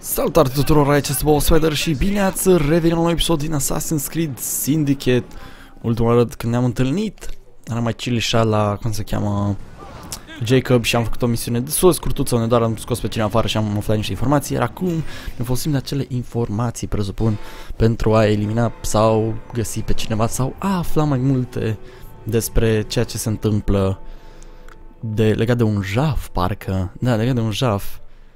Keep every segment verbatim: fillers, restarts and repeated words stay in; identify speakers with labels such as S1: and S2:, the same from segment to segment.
S1: Salutare tuturor, aici este Bob Spider și bine ați revenit la un nou episod din Assassin's Creed Syndicate. Ultima oară când ne-am întâlnit, eram mai chillișat la, cum se cheamă, Jacob și am făcut o misiune destul de scurtuță, unde doar am scos pe cineva afară și am aflat niște informații, iar acum ne folosim de acele informații, presupun, pentru a elimina sau găsi pe cineva sau a afla mai multe despre ceea ce se întâmplă de, legat de un jaf, parcă, da, legat de un jaf.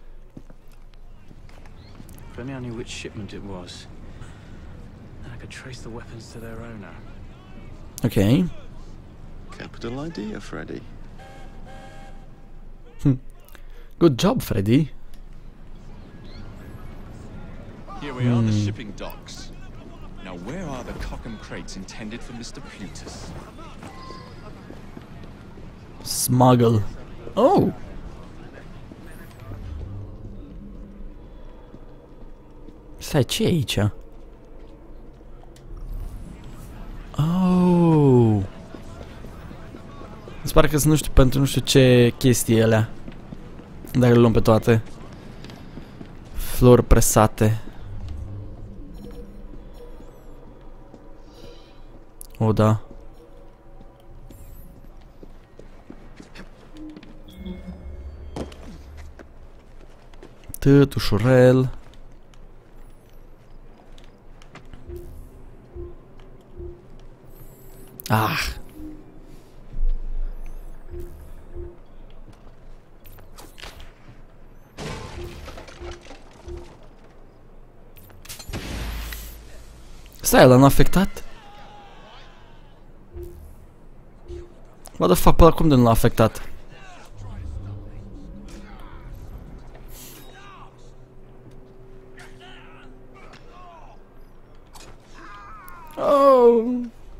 S2: If only I knew which shipment it was, then I could trace the weapons to their owner.
S1: Ok.
S3: Capital idea, Freddy.
S1: Hm. Good job, Freddy.
S4: Here we are, the
S1: Hmm.
S4: shipping docks. Now, where are the Cockham crates intended for mister Plutus?
S1: Smuggle. Oh! Stai, ce e aici? Oh! Îmi pare că sunt, nu știu, pentru nu știu ce chestii alea. Dacă le luăm pe toate. Flori presate. O, da. Atât, ușurel. Ah. Stai, l-am afectat? What the fuck, pe ăla cum de nu l-a afectat? Oh.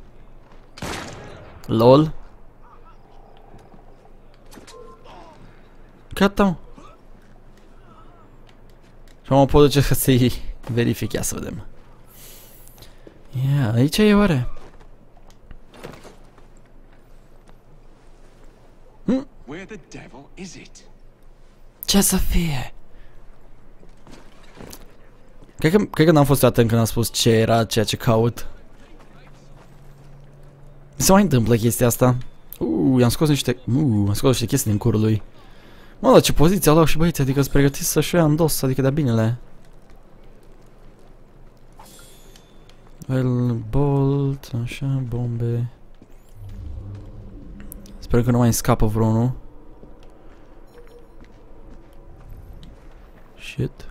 S1: Lol. Gata. Și am pot duce să-i verific, ia să vedem. Ia, aici e oare? Hm?
S4: Where the devil is it?
S1: Ce să fie? Cred că, cred că n-am fost atent când am spus ce era ceea ce caut. Mi se mai întâmplă chestia asta. Uuu, i-am scos niște... Uuu, am scos niște chestii din curul lui. Mă, dar ce poziție au luat și băieții, adică sunt pregătiți să-și ia în dos, adică de-a binele. Well, bolt, așa, bombe. Sper că nu mai scapă vreunul. Shit.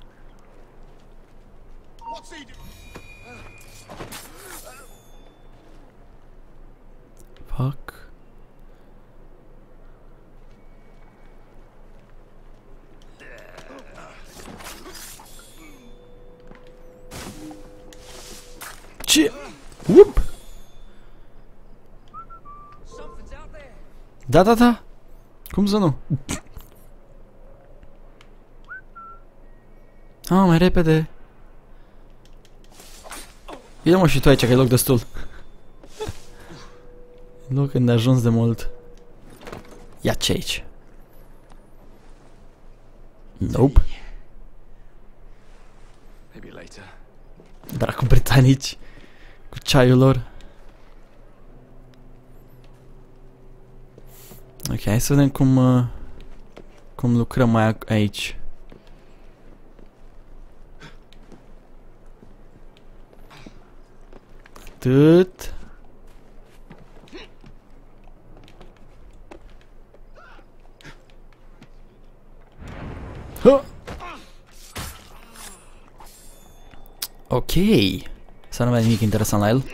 S1: Fuck. Ce? Up! Da, da, da. Cum să nu? Ah, mai repede. Ia mă și tu aici, că e loc destul. Loc când a ajuns de mult. Ia ce aici? Nope.
S4: Maybe later.
S1: Dracu britanici. Cu ceaiul lor. Ok, hai să vedem cum uh, cum lucrăm mai aici. Atât. Huh. Ok. Să nu mai nimic interesant la el.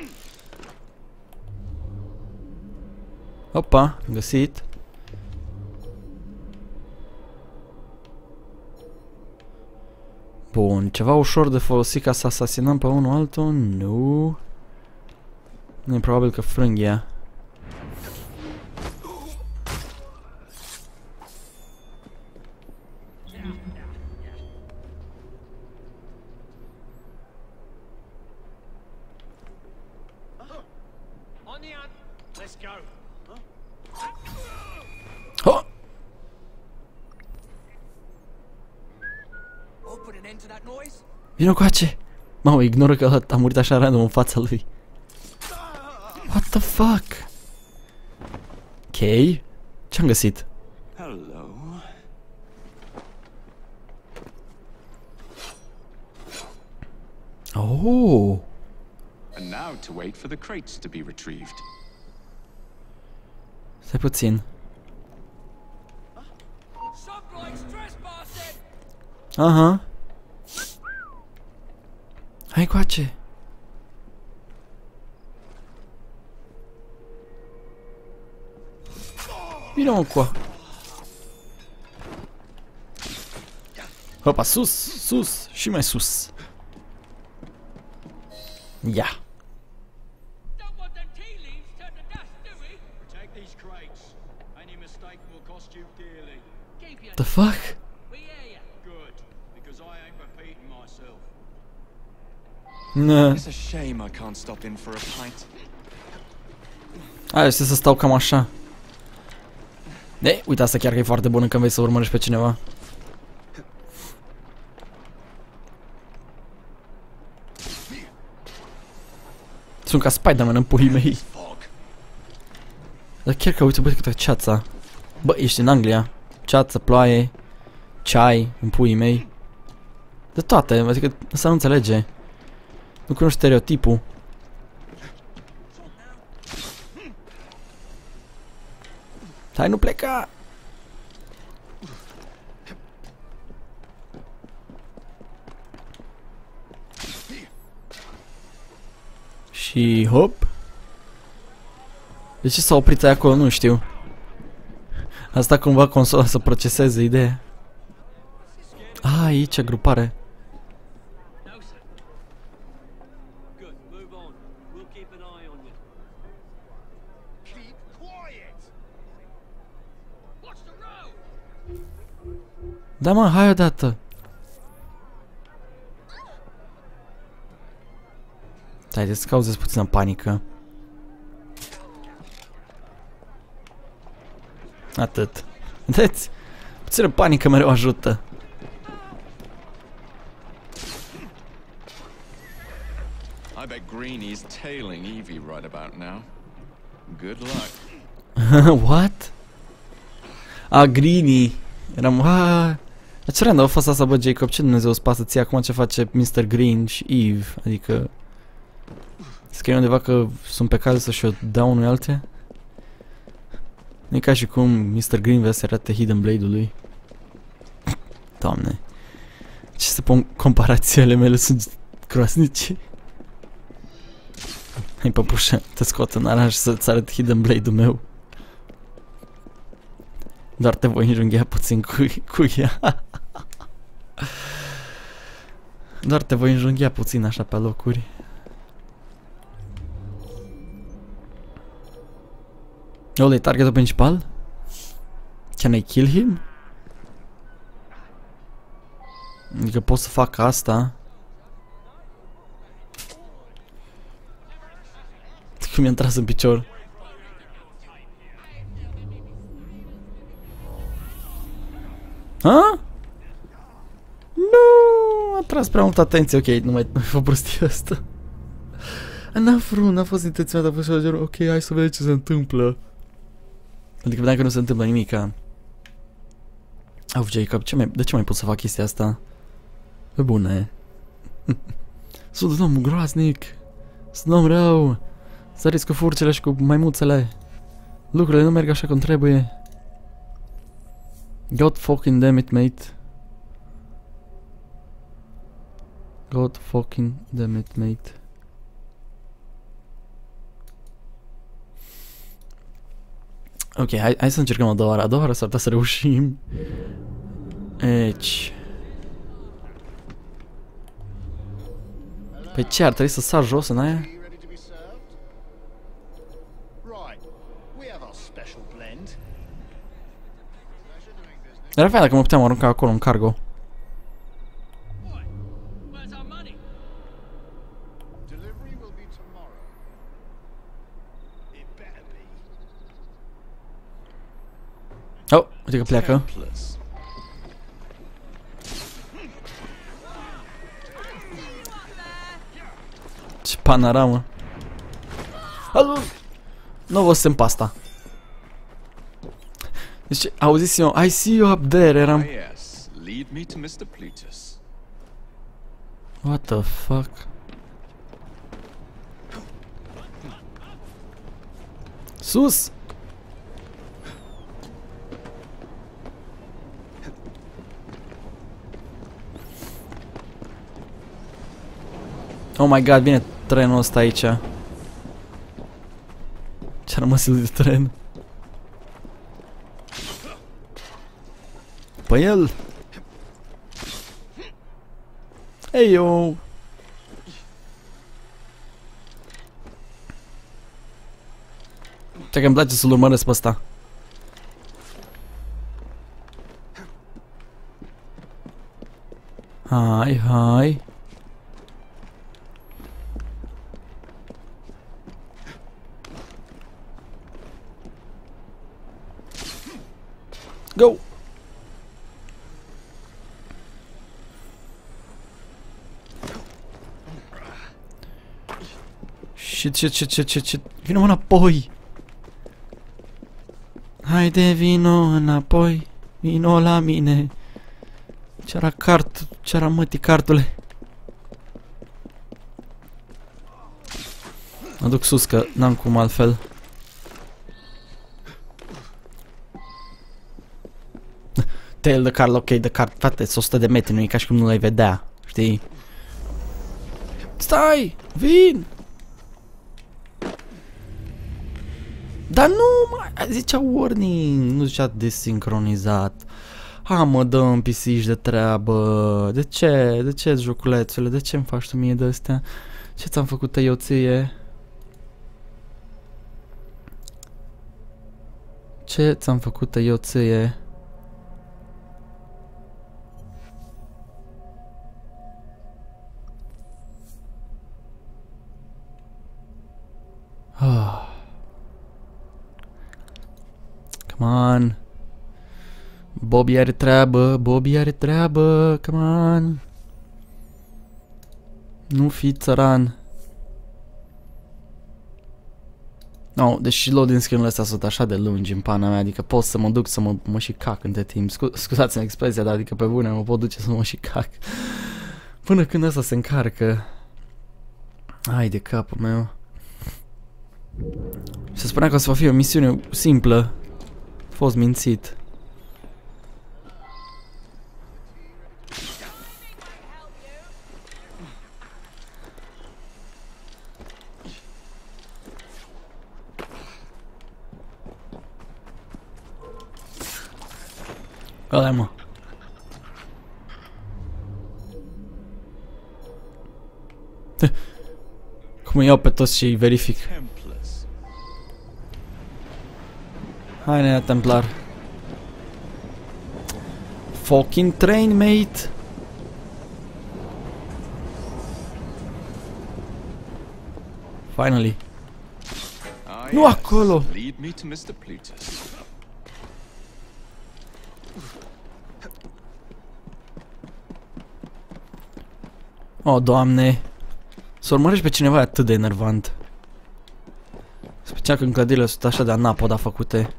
S1: Opa, găsit. Bun, ceva ușor de folosit ca să asasinăm pe unul altul? Nu. Nu e probabil că frânghia.
S3: Oh,
S1: Vino coace! Mamă, ignoră că a murit așa random în fața lui. What the fuck? Ok. Ce-am găsit?
S3: Hello.
S1: Oh!
S4: And now to wait for the crates to be retrieved.
S1: Stai puțin. Aha. Hai coace. Vino mă coa. Hopa, sus, sus și mai sus. Ia. The fuck? Nă.
S4: It's a shame I can't stop in for a pint.
S1: Hai, știi să stau cam așa. Ei, uite, asta chiar că e foarte bună când vei să urmărești pe cineva. Sunt ca Spider-Man în puii mei. Dar chiar că uite, bă, câtă ceața. Bă, ești în Anglia. Ceață, ploaie, ceai, în puii mei. De toate, adică asta nu înțelege. Nu cunoști stereotipul. Hai, nu pleca! Și hop. De ce s-a oprit aia acolo? Nu știu. Asta cumva consola să proceseze ideea. Ah, aici, grupare. Da, mă, hai odată. Haideți să cauzezi puțină panică. Atât. Vedeți? Puțină panică mereu ajută.
S4: I bet Greeny's tailing Evie right about now. Good luck.
S1: What? A, Greeny. Eram, aaa. Ce random a fost asta, bă, Jacob? Ce Dumnezeu îți pasă ție acum ce face mister Green și Eve? Adică... Scrie undeva că sunt pe cale să și-o dau unui alte? Nu e ca și cum mister Green vrea să arate Hidden Blade-ul lui. Doamne. Ce să pun comparațiile mele sunt groasnice. Hai, păpușă, te scot în araș să-ți arăt Hidden Blade-ul meu. Doar te voi înjunghea puțin cu, cu ea. Doar te voi înjunghea puțin așa pe locuri. Ăla e targetul principal? Can I kill him? Adică pot să fac asta. Cum mi-a tras în picior. Ha? Nu, a tras prea multă atenție. Ok, nu mai fă prostia asta. N-a vrut, n-a fost intenționat, a fost așa genul, ok, hai să vedem ce se întâmplă. Adică vedeam că nu se întâmplă nimica. Auf, Jacob, ce mai, de ce mai pot să fac chestia asta? Pe bune. Sunt un om groaznic. Sunt un om rău. Săriți cu furcele și cu maimuțele. Lucrurile nu merg așa cum trebuie. God fucking damn it, mate. God fucking damn it, mate. Ok, hai, hai să încercăm a doua oară. A doua oară s-ar putea să reușim. Deci... Pe ce, ar trebui să sar jos în aia? Era fain dacă mă puteam arunca acolo în cargo. Oh, uite că pleacă. panoramă. Alu! Nu vă sunt pasta. Deci, auzisem eu, I see you up there, eram...
S4: Ah, yes. Lead me to mister Plutus.
S1: What the fuck? Sus! Oh my god, vine trenul ăsta aici. Ce-a rămas de tren? Pe el! Ei, eu! Ce că îmi place să-l urmăresc pe ăsta. Hai, hai. Go! Shit, shit, shit, shit, shit, shit. Vino înapoi! Haide, vino înapoi. Vino la mine. Ce-era cart? Ce-era mătii cartule? Mă duc sus că n-am cum altfel. Tail de car, ok, de car, frate, o sută de metri, nu e ca și cum nu l-ai vedea, știi? Stai! Vin! Dar nu, mai zicea warning, nu zicea desincronizat. Ha, mă, dă-mi pisici de treabă. De ce? De ce, joculețule? De ce îmi faci tu mie de astea? Ce ți-am făcut eu ție? Ce ți-am făcut eu ție? Ah. Come on. Bobby are treabă, Bobby are treabă, come on. Nu fi țăran. No, deși loading screen-urile astea sunt așa de lungi în pana mea, adică pot să mă duc să mă, mă și cac între timp. Scu Scuzați-mi expresia, dar adică pe bune mă pot duce să mă și cac. Până când ăsta se încarcă. Hai de capul meu. Se spunea că o să va fi o misiune simplă. A fost mințit. Ăla, mă. Cum îi iau pe toți și îi verific. Hai, nea, Templar. Fucking train, mate. Finally.
S4: Ah,
S1: Nu
S4: yes.
S1: acolo.
S4: Lead me to mister Plutus.
S1: Oh, Doamne. Să urmărești pe cineva e atât de enervant. Special când clădirile sunt așa de anapoda făcute.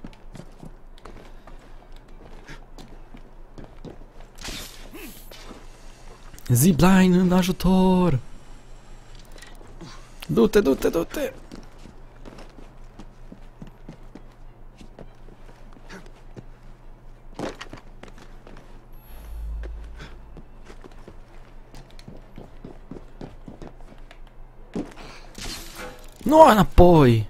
S1: Zipline în ajutor! Du-te, du-te, du-te! Nu, înapoi!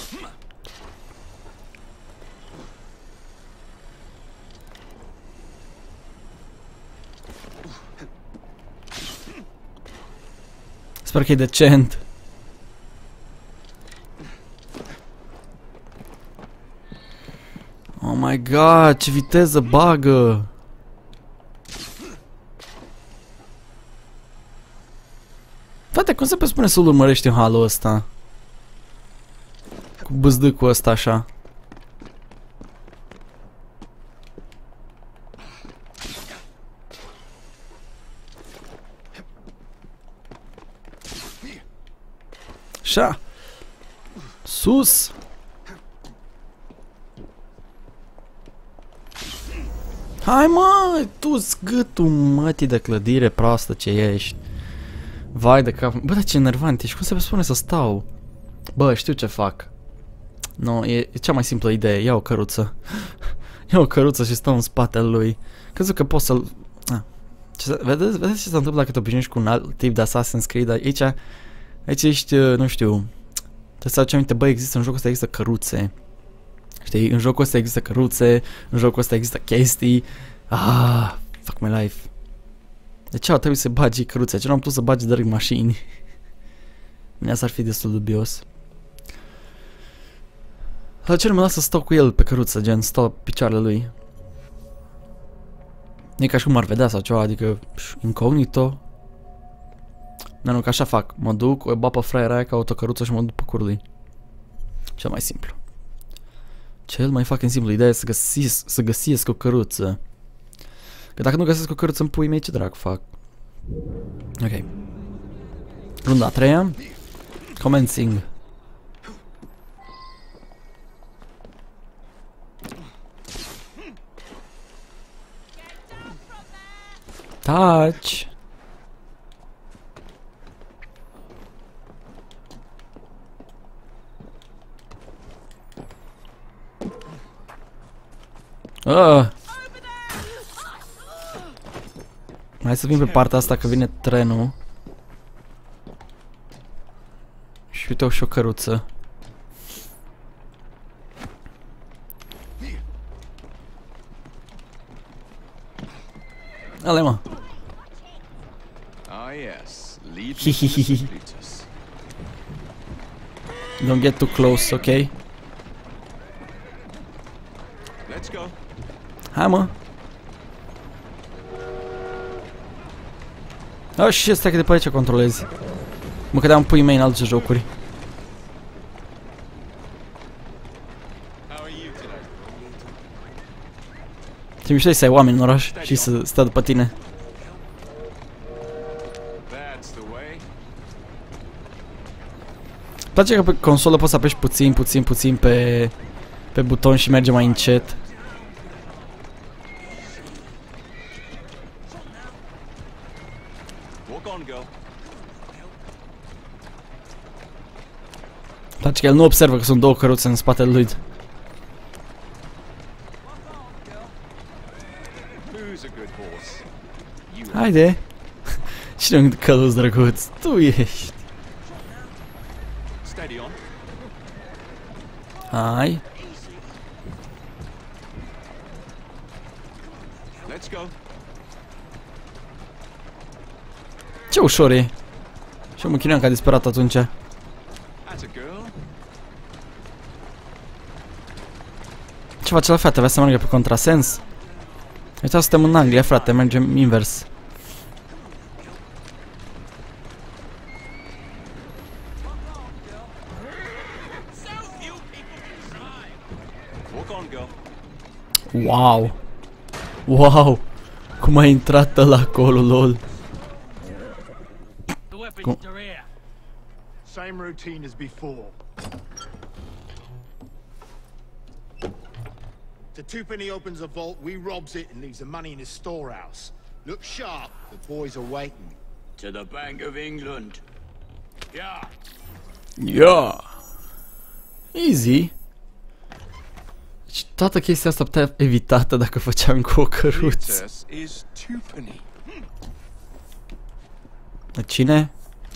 S1: Sper că e decent. Oh my god, ce viteză bagă! Frate, cum se spune să-l urmărești în halul ăsta? Cu bâzdâcul ăsta așa. Așa. Sus. Hai mă, tu zgâtul mătii de clădire proastă ce ești. Vai de cap. Bă, dar ce enervant ești, cum se spune să stau? Bă, știu ce fac. Nu, no, e, e cea mai simplă idee, ia o căruță. Ia o căruță și stau în spatele lui. Crezut că poți să-l... Ah. Ce, vedeți, vedeți ce se întâmplă dacă te obișnuiești cu un alt tip de Assassin's Creed? Aici, aici ești, nu știu... Trebuie să aduci aminte, bă, există, în jocul ăsta există căruțe. Știi, în jocul ăsta există căruțe, în jocul ăsta există chestii. Ah, fuck my life. De ce au trebuit să bagi căruțe? Ce nu am putut să bagi direct mașini? Mine asta ar fi destul de dubios. Dar ce nu mă lasă să stau cu el pe căruță, gen, stau pe picioarele lui. E ca și cum ar vedea sau ceva, adică incognito. Nu, nu, că așa fac. Mă duc, o bat pe fraiera aia ca autocăruță și mă duc pe curul lui. Cel mai simplu. Cel mai fucking simplu. Ideea e să găsesc, să găsesc o căruță. Că dacă nu găsesc o căruță în pui mei, ce dracu fac? Ok. Runda a treia. Commencing. Touch. Ah. Hai să vin pe partea asta că vine trenul. Și uite-o și o căruță. Ale mă.
S4: Ah, yes. Lead
S1: Hihihihi. Don't get too close, ok?
S4: Let's go.
S1: Hai mă. Oh, și stai că de pe aici controlezi. Mă credeam pui mei în alte jocuri. Ce mișto e să ai oameni în oraș și să stea după tine. Îmi place că pe consolă poți să apeși puțin, puțin, puțin pe, pe buton și merge mai încet. Îmi place că el nu observă că sunt două căruțe în spatele lui. Haide! Cine un căluz drăguț? Tu ești! Hai! Ce ușor e! Și eu mă chinuiam ca disperat atunci. Ce face la fată? Vrea să meargă pe contrasens? Aici suntem în Anglia, frate, mergem invers. Wow! Wow! Cum a intrat ăla acolo, lol! Cum?
S5: Same routine as before. The twopenny opens a vault, we robs it and leaves the money in his storehouse. Look sharp, the boys are waiting.
S2: To the Bank of England.
S5: Yeah.
S1: Yeah! Easy! Deci toată chestia asta putea evitată dacă făceam cu o căruță. Cine?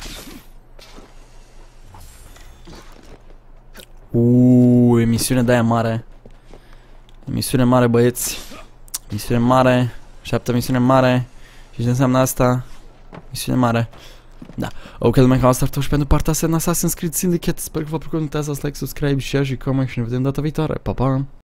S1: Uuu, emisiune de aia mare. Emisiune mare, băieți. Misiune mare. Șapte misiune mare. Și ce înseamnă asta? Misiune mare. Da. Ok, lumea, cam asta ar fi și pentru partea asta în Assassin's Creed Syndicate. Sper că v-a plăcut. Nu uitați să like, subscribe, share și comment și ne vedem data viitoare. Pa, pa!